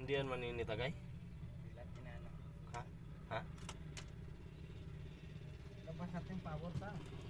Hindi yan maninitagay? Bilat inano. Ha? Ha? Labas natin power ta.